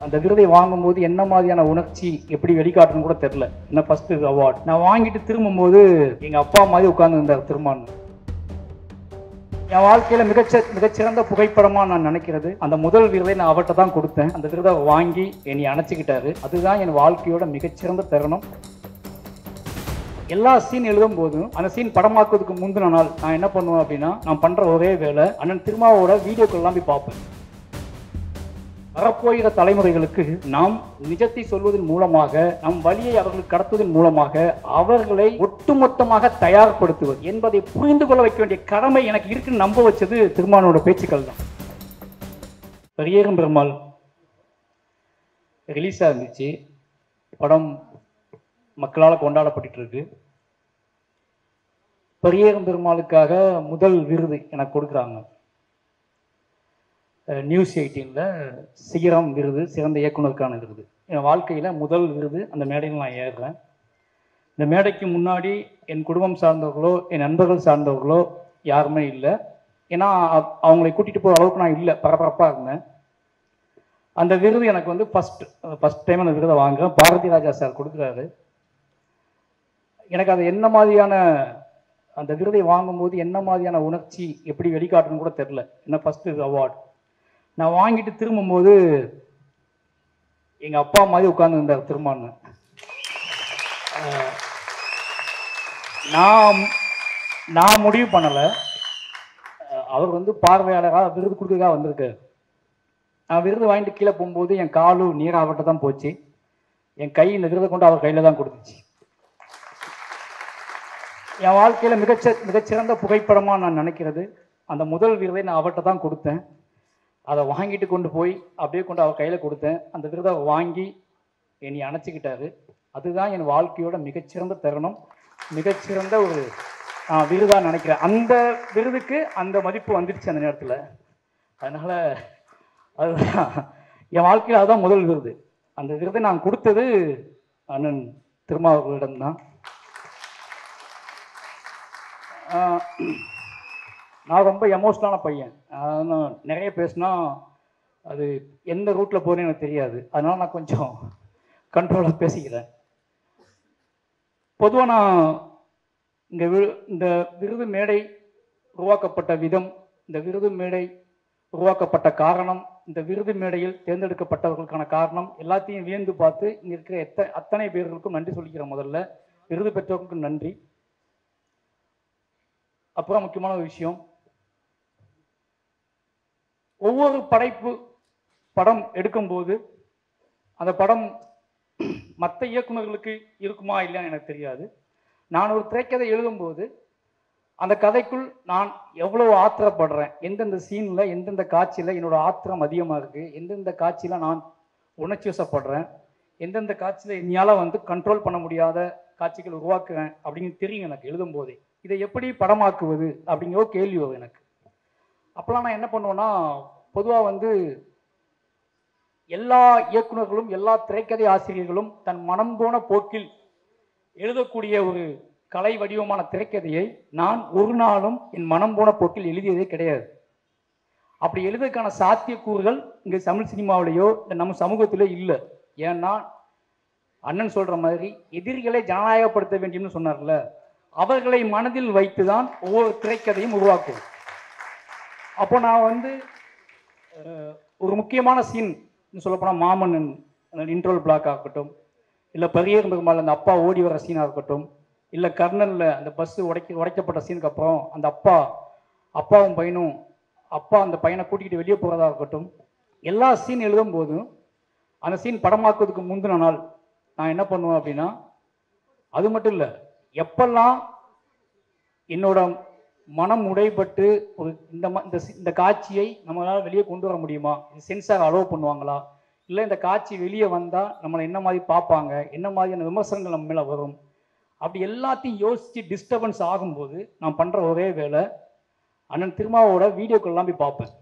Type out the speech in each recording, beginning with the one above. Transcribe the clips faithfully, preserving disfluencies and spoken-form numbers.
அந்த விருதை வாங்கும்போது என்ன மாதிரியான உணர்ச்சி எப்படி வெளிக்காட்டுன்னு கூட தெரில. என்ன ஃபர்ஸ்ட் அவார்ட் நான் வாங்கிட்டு திரும்பும்போது எங்க அப்பா மாதிரி உட்கார்ந்து இருந்தார் திருமான். என் வாழ்க்கையில மிகச்ச மிகச்சிறந்த புகைப்படமா நான் நினைக்கிறது அந்த முதல் விருதை நான் அவர்கிட்ட தான் கொடுத்தேன். அந்த விருதை வாங்கி என்னை அணைச்சிக்கிட்டாரு. அதுதான் என் வாழ்க்கையோட மிகச்சிறந்த தருணம். எல்லா சீன் எழுதும் போதும் அந்த சீன் படமாக்குவதுக்கு முந்தின நாள் நான் என்ன பண்ணுவேன் அப்படின்னா, நான் பண்ற ஒரே வேலை அண்ணன் திருமாவோட வீடியோக்கள் எல்லாம் போய் பார்ப்பேன். வரப்போகிற தலைமுறைகளுக்கு நாம் நிஜத்தை சொல்வதன் மூலமாக நம் வழியை அவர்களுக்கு கடத்துவதன் மூலமாக அவர்களை ஒட்டுமொத்தமாக தயார்படுத்துவது என்பதை புரிந்து கொள்ள வைக்க வேண்டிய கடமை எனக்கு இருக்குன்னு நம்ப வச்சது திருமானோட பேச்சுக்கள் தான். பெரியரும் பெருமாள் ரிலீஸாக இருந்துச்சு. படம் மக்களால் கொண்டாடப்பட்டு இருக்கு. பெரியரும் பெருமாளுக்காக முதல் விருது எனக்கு கொடுக்குறாங்க. நியூஸ் எயிட்டீனில் சிகரம் விருது, சிறந்த இயக்குனருக்கான விருது. என் வாழ்க்கையில் முதல் விருது. அந்த மேடையில் நான் ஏறுறேன். இந்த மேடைக்கு முன்னாடி என் குடும்பம் சார்ந்தவர்களோ என் நண்பர்கள் சார்ந்தவர்களோ யாருமே இல்லை. ஏன்னா அவங்களை கூட்டிகிட்டு போகிற அளவுக்கு நான் இல்லை, பரபரப்பாக இருந்தேன். அந்த விருது எனக்கு வந்து ஃபஸ்ட் ஃபஸ்ட் டைம் அந்த விருதை வாங்குறேன். பாரதி ராஜா சார் கொடுக்குறாரு. எனக்கு அது என்ன மாதிரியான அந்த விருதை வாங்கும்போது என்ன மாதிரியான உணர்ச்சி எப்படி வெளிக்காட்டுன்னு கூட தெரில. என்ன ஃபஸ்ட் அவார்ட் நான் வாங்கிட்டு திரும்பும்போது எங்கள் அப்பா மாதிரி உட்கார்ந்து இருந்தார் திருமான். நான் நான் முடிவு பண்ணலை. அவர் வந்து பார்வையாளராக விருது கொடுக்கறதுக்காக வந்திருக்காரு. நான் விருது வாங்கிட்டு கீழே போகும்போது என் காலும் நீர் அவர்கிட்ட தான் போச்சு. என் கை இந்த விருதை கொண்டு அவர் கையில் தான் கொடுத்துச்சு. என் வாழ்க்கையில் மிகச்ச மிகச்சிறந்த புகைப்படமாக நான் நினைக்கிறது அந்த முதல் விருதை நான் அவர்கிட்ட தான் கொடுத்தேன். அதை வாங்கிட்டு கொண்டு போய் அப்படியே கொண்டு அவர் கையில் கொடுத்தேன். அந்த விருதை வாங்கி என்னை அணைச்சிக்கிட்டாரு. அதுதான் என் வாழ்க்கையோட மிகச்சிறந்த தருணம், மிகச்சிறந்த ஒரு விருதாக நினைக்கிறேன். அந்த விருதுக்கு அந்த மதிப்பு வந்துடுச்சு அந்த நேரத்தில். அதனால் அதுதான் என் வாழ்க்கையில் அதுதான் முதல் விருது. அந்த விருதை நான் கொடுத்தது அண்ணன் திருமாவர்களிடம்தான். நான் ரொம்ப எமோஷ்னலான பையன். நிறைய பேசினா அது எந்த ரூட்டில் போகிறேன்னு எனக்கு தெரியாது. அதனால் நான் கொஞ்சம் கண்ட்ரோலாக பேசிக்கிறேன். பொதுவாக நான் இங்கே வி இந்த விருது மேடை உருவாக்கப்பட்ட விதம், இந்த விருது மேடை உருவாக்கப்பட்ட காரணம், இந்த விருது மேடையில் தேர்ந்தெடுக்கப்பட்டவர்களுக்கான காரணம் எல்லாத்தையும் வியந்து பார்த்து இங்கே இருக்கிற எத்த அத்தனை பேர்களுக்கும் நன்றி சொல்லிக்கிறேன். முதல்ல விருது பெற்றவர்களுக்கும் நன்றி. அப்புறம் முக்கியமான ஒரு விஷயம், ஒவ்வொரு படைப்பு படம் எடுக்கும்போது அந்த படம் மற்ற இயக்குநர்களுக்கு இருக்குமா இல்லைன்னு எனக்கு தெரியாது. நான் ஒரு திரைக்கதை எழுதும்போது அந்த கதைக்குள் நான் எவ்வளோ ஆத்திரப்படுறேன், எந்தெந்த சீனில் எந்தெந்த காட்சியில் என்னோட ஆத்திரம் அதிகமாக இருக்குது, எந்தெந்த காட்சியில் நான் உணர்ச்சி வசப்படுறேன், எந்தெந்த காட்சியில் என்னால் வந்து கண்ட்ரோல் பண்ண முடியாத காட்சிகள் உருவாக்குறேன் அப்படின்னு தெரியும் எனக்கு எழுதும்போதே. இதை எப்படி படமாக்குவது அப்படிங்கிற ஒரு கேள்வி வரும் எனக்கு. அப்போலாம் நான் என்ன பண்ணுவேன்னா, பொதுவாக வந்து எல்லா இயக்குநர்களும் எல்லா திரைக்கதை ஆசிரியர்களும் தன் மனம் போன போக்கில் எழுதக்கூடிய ஒரு கலை வடிவமான திரைக்கதையை நான் ஒரு நாளும் என் மனம் போன போக்கில் எழுதியதே கிடையாது. அப்படி எழுதுறதுக்கான சாத்தியக்கூறுகள் இங்கே தமிழ் சினிமாவிலேயோ நம்ம சமூகத்திலோ இல்லை. ஏன்னா அண்ணன் சொல்கிற மாதிரி எதிரிகளை ஜனநாயகப்படுத்த வேண்டும்னு சொன்னார்ல, அவர்களை மனதில் வைத்து தான் ஒவ்வொரு திரைக்கதையும் உருவாக்கும். அப்போ நான் வந்து ஒரு முக்கியமான சீன் சொல்லப்போனால் மாமன்னன் இன்ட்ரோல் பிளாக் ஆகட்டும், இல்லை பெரியரும் பெருமாள் அந்த அப்பா ஓடி வர சீனாக இருக்கட்டும், இல்லை கர்ணனில் அந்த பஸ்ஸு உடைக்க உடைக்கப்பட்ட சீனுக்கு அப்புறம் அந்த அப்பா அப்பாவும் பையனும் அப்பா அந்த பையனை கூட்டிகிட்டு வெளியே போகிறதா இருக்கட்டும், எல்லா சீன் எழுதும் போதும் அந்த சீன் படமாக்குவதுக்கு முந்தின நாள் நான் என்ன பண்ணுவேன் அப்படின்னா, அது மட்டும் இல்லை, எப்பெல்லாம் என்னோட மனம் உடைப்பட்டு ஒரு இந்த இந்த காட்சியை நம்மளால் வெளியே கொண்டு வர முடியுமா, சென்சார் அலோவ் பண்ணுவாங்களா, இல்லை இந்த காட்சி வெளியே வந்தால் நம்மளை என்ன மாதிரி பார்ப்பாங்க, என்ன மாதிரியான விமர்சனங்கள் நம்ம மேலே வரும், அப்படி எல்லாத்தையும் யோசித்து டிஸ்டர்பன்ஸ் ஆகும்போது நான் பண்ணுற ஒரே வேலை அண்ணன் திருமாவோட வீடியோக்கள்லாம் போய் பார்ப்பேன்.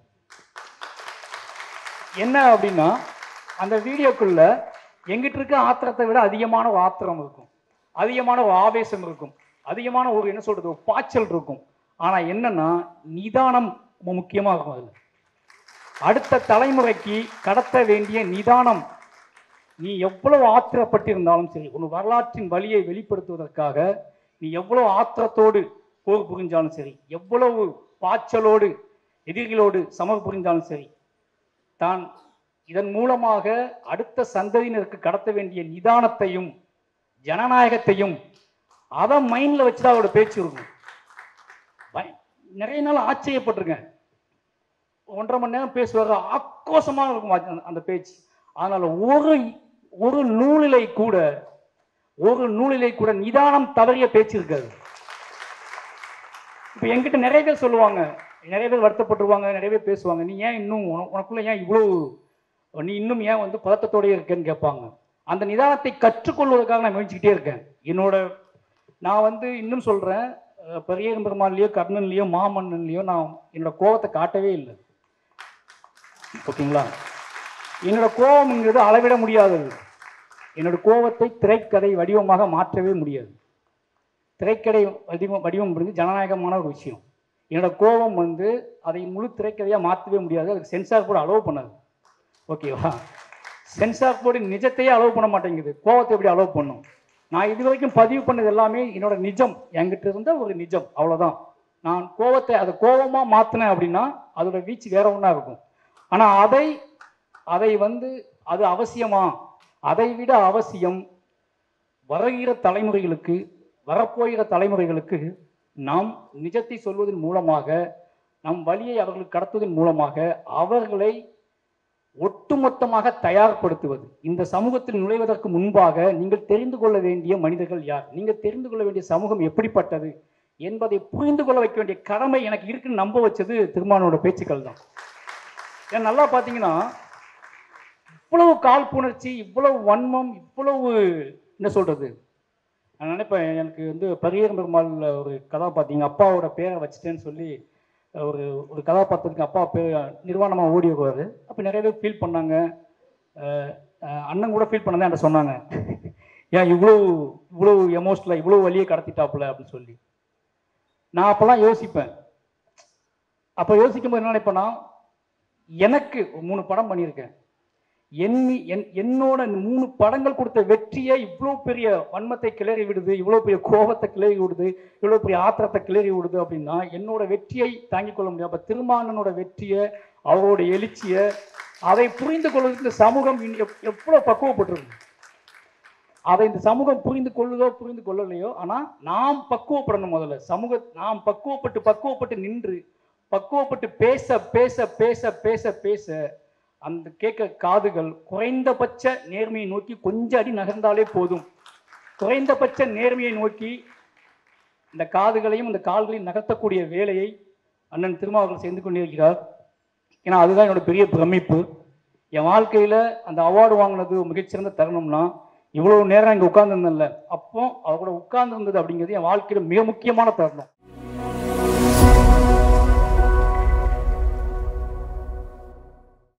என்ன அப்படின்னா, அந்த வீடியோக்குள்ள எங்கிட்ட இருக்க ஆத்திரத்தை விட அதிகமான ஒரு ஆத்திரம் இருக்கும், அதிகமான ஒரு ஆவேசம் இருக்கும், அதிகமான ஒரு என்ன சொல்றது ஒரு பாய்ச்சல் இருக்கும். ஆனால் என்னன்னா நிதானம் முக்கியமாக இருக்கும். அதில் அடுத்த தலைமுறைக்கு கடத்த வேண்டிய நிதானம். நீ எவ்வளவு ஆத்திரப்பட்டிருந்தாலும் சரி, உன் வரலாற்றின் வழியை வெளிப்படுத்துவதற்காக நீ எவ்வளவு ஆத்திரத்தோடு போர் புரிஞ்சாலும் சரி, எவ்வளவு பாய்ச்சலோடு எதிரிகளோடு சமர் புரிந்தாலும் சரி, தான் இதன் மூலமாக அடுத்த சந்ததியினருக்கு கடத்த வேண்டிய நிதானத்தையும் ஜனநாயகத்தையும் அதை மைண்ட்ல வச்சுதான் அவரோட பேச்சு இருக்கும். நிறைய நாள் ஆச்சரியப்பட்டிருக்கேன். ஒன்றரை மணி நேரம் பேசுவாங்க, ஆக்ரோஷமாக இருக்கும் அந்த பேச்சு. அதனால ஒரு ஒரு நூலிலை கூட ஒரு நூலிலை கூட நிதானம் தவறிய பேச்சு இருக்காது. இப்ப என்கிட்ட நிறைய பேர் சொல்லுவாங்க, நிறைய பேர் வருத்தப்பட்டுருவாங்க, நிறைய பேர் பேசுவாங்க, நீ ஏன் இன்னும் உனக்குள்ள ஏன் இவ்வளவு, நீ இன்னும் ஏன் வந்து பதட்டத்தோடய இருக்கேன்னு கேட்பாங்க. அந்த நிதானத்தை கற்றுக்கொள்வதற்காக நான் முயற்சிக்கிட்டே இருக்கேன். என்னோட நான் வந்து இன்னும் சொல்றேன், பெரிய பெருமாள்லையோ கர்ணன்லையோ மாமன்னன்லையோ நான் என்னோட கோபத்தை காட்டவே இல்லை. ஓகேங்களா? என்னோட கோபம்ங்கிறது அளவிட முடியாதது. என்னோட கோபத்தை திரைக்கதை வடிவமாக மாற்றவே முடியாது. திரைக்கதை வடிவம் வடிவம் வந்து ஜனநாயகமான ஒரு விஷயம். என்னோட கோபம் வந்து அதை முழு திரைக்கதையாக மாற்றவே முடியாது. அதுக்கு சென்சார் போர்டு அலோவ் பண்ணாது. ஓகேவா? சென்சார் போர்டு நிஜத்தையே அலோவ் பண்ண மாட்டேங்குது, கோபத்தை எப்படி அலோவ் பண்ணும்? நான் இது வரைக்கும் பதிவு பண்ணது எல்லாமே என்னோட நிஜம், என்கிட்ட இருந்த ஒரு நிஜம், அவ்வளோதான். நான் கோபத்தை அதை கோபமாக மாற்றினேன் அப்படின்னா அதோட வீச்சு வேற ஒன்றா இருக்கும். ஆனால் அதை அதை வந்து அது அவசியமா? அதை விட அவசியம் வருகிற தலைமுறைகளுக்கு, வரப்போகிற தலைமுறைகளுக்கு நாம் நிஜத்தை சொல்வதன் மூலமாக, நம் வழியை அவர்களுக்கு கடத்துவதன் மூலமாக அவர்களை ஒட்டுமொத்தமாக தயார்படுத்துவது. இந்த சமூகத்தில் நுழைவதற்கு முன்பாக நீங்கள் தெரிந்து கொள்ள வேண்டிய மனிதர்கள் யார், நீங்கள் தெரிந்து கொள்ள வேண்டிய சமூகம் எப்படிப்பட்டது என்பதை புரிந்து கொள்ள வைக்க வேண்டிய கடமை எனக்கு இருக்குன்னு நம்ப வச்சது திருமானோட பேச்சுக்கள் தான். ஏன் நல்லா பார்த்தீங்கன்னா, இவ்வளவு காழ்ப்புணர்ச்சி, இவ்வளவு வன்மம், இவ்வளவு என்ன சொல்றது, நான் நினைப்பேன், எனக்கு வந்து பரியேறும் பெருமாள் ஒரு கதாபாத்திரம் அப்பாவோட பேரை வச்சுட்டேன்னு சொல்லி ஒரு ஒரு கதாபாத்திரத்துக்கு அப்பா பேர் நிர்வாணமாக ஓடி வருவார். அப்போ நிறைய பேர் ஃபீல் பண்ணாங்க, அண்ணன் கூட ஃபீல் பண்ணதான் என்கிட்ட சொன்னாங்க, ஏன் இவ்வளோ இவ்வளோ எமோஷனலாக இவ்வளோ வழியை கடத்திட்டாப்புல அப்படின்னு சொல்லி. நான் அப்போல்லாம் யோசிப்பேன். அப்போ யோசிக்கும் போது என்ன நினைப்பேன்னா, எனக்கு மூணு படம் பண்ணியிருக்கேன், எண்ணி என் என்னோட மூணு படங்கள் கொடுத்த வெற்றியை இவ்வளோ பெரிய வன்மத்தை கிளறி விடுது, இவ்வளோ பெரிய கோபத்தை கிளறி விடுது, இவ்வளோ பெரிய ஆத்திரத்தை கிளறி விடுது அப்படின்னா என்னோட வெற்றியை தாங்கிக் கொள்ள முடியாது. அப்போ திருமானனோட வெற்றியை, அவரோட எழுச்சியை, அதை புரிந்து கொள்வதற்கு இந்த சமூகம் எவ்வளோ பக்குவப்பட்டிருக்கு. அதை இந்த சமூகம் புரிந்து கொள்ளுதோ புரிந்து கொள்ளலையோ, ஆனால் நாம் பக்குவப்படணும். முதல்ல சமூக நாம் பக்குவப்பட்டு பக்குவப்பட்டு நின்று பக்குவப்பட்டு பேச பேச பேச பேச பேச அந்த கேட்க காதுகள் குறைந்தபட்ச நேர்மையை நோக்கி கொஞ்சம் அடி நகர்ந்தாலே போதும். குறைந்தபட்ச நேர்மையை நோக்கி இந்த காதுகளையும் இந்த கால்களையும் நகர்த்தக்கூடிய வேலையை அண்ணன் திருமாவர்கள் செய்து கொண்டிருக்கிறார். ஏன்னா அதுதான் என்னோட பெரிய பிரமிப்பு. என் வாழ்க்கையில் அந்த அவார்டு வாங்கினது மிகச்சிறந்த தருணம்னா, இவ்வளவு நேரம் இங்கே உட்கார்ந்துருந்தேன்ல, அப்போ அவரோட உட்கார்ந்து இருந்தது அப்படிங்கிறது என் வாழ்க்கையில் மிக முக்கியமான தருணம்.